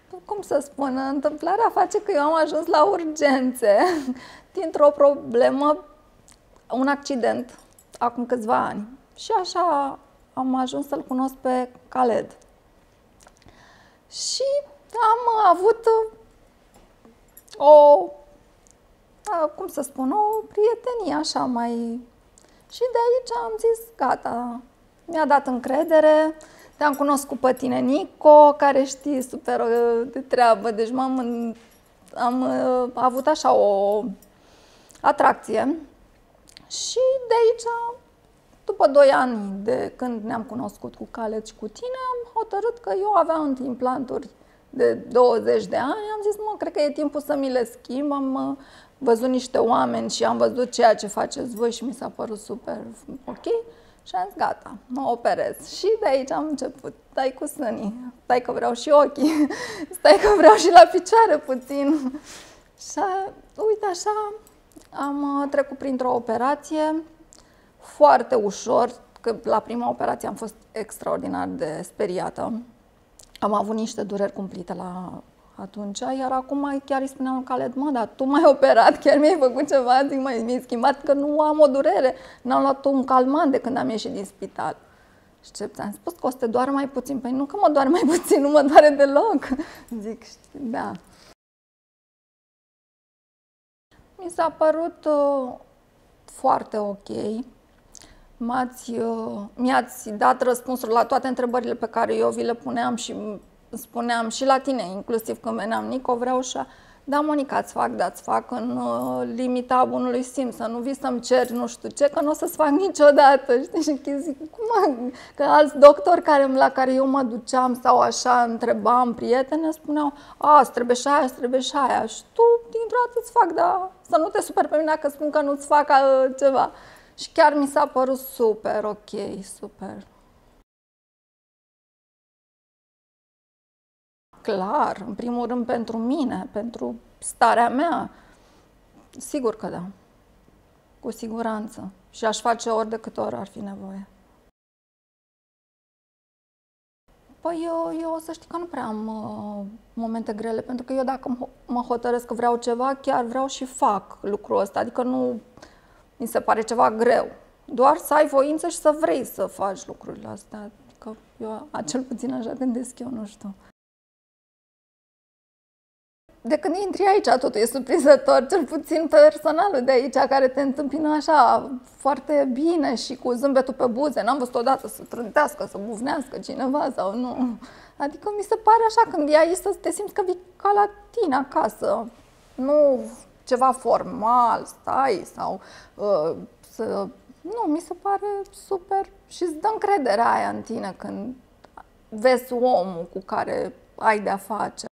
cum să spun, întâmplarea face că eu am ajuns la urgențe dintr-o problemă, un accident, acum câțiva ani. Și așa am ajuns să-l cunosc pe Khaled. Și am avut cum să spun, o prietenie așa mai... Și de aici am zis, gata, mi-a dat încredere, te-am cunoscut pe tine, Nico, care știi super de treabă, deci am avut așa o atracție. Și de aici, după 2 ani de când ne-am cunoscut cu Khaled și cu tine, am hotărât că eu aveam implanturi de 20 de ani, am zis, cred că e timpul să mi le schimb, am văzut niște oameni și am văzut ceea ce faceți voi și mi s-a părut super ok și am zis, gata, mă operez. Și de aici am început, stai cu sânii, stai că vreau și ochii, stai că vreau și la picioare puțin. Și uite așa, am trecut printr-o operație foarte ușor, că la prima operație am fost extraordinar de speriată. Am avut niște dureri cumplite la atunci, iar acum chiar îi spuneam lui Khaled, dar tu m-ai operat, chiar mi-ai făcut ceva, zic, mi-ai schimbat că nu am o durere, n-am luat un calmant de când am ieșit din spital. Și ce ți-am spus că o să te doară mai puțin? Păi nu că mă doare mai puțin, nu mă doare deloc. Zic, da. Mi s-a părut foarte ok. Mi-ați dat răspunsuri la toate întrebările pe care eu vi le puneam și spuneam și la tine, inclusiv când veneam, Nico, vreau și... Da, Monica, îți fac în limita bunului simț, să nu vii să-mi ceri nu știu ce, că nu o să-ți fac niciodată. Știi? Și zic, cum? Că alți doctori la care eu mă duceam sau așa întrebam prietene, spuneau, îți trebuie și aia, îți trebuie și aia. Și tu, dintr-o dată, îți fac, dar să nu te superi pe mine dacă spun că nu-ți fac ceva. Și chiar mi s-a părut super ok, super. Clar, în primul rând pentru mine, pentru starea mea. Sigur că da, cu siguranță. Și aș face ori de câte ori ar fi nevoie. Păi eu să știi că nu prea am momente grele, pentru că eu dacă mă hotărăsc că vreau ceva, chiar vreau și fac lucrul ăsta. Adică nu mi se pare ceva greu. Doar să ai voință și să vrei să faci lucrurile astea. Adică eu, cel puțin așa gândesc eu, nu știu. De când intri aici, totul e surprinzător, cel puțin personalul de aici, care te întâmpină așa foarte bine și cu zâmbetul pe buze. N-am văzut odată să trântească, să bufnească cineva sau nu. Adică mi se pare așa, când e aici, să te simți că vii ca la tine acasă. Nu ceva formal, stai sau Nu, mi se pare super și îți dă încrederea aia în tine când vezi omul cu care ai de-a face.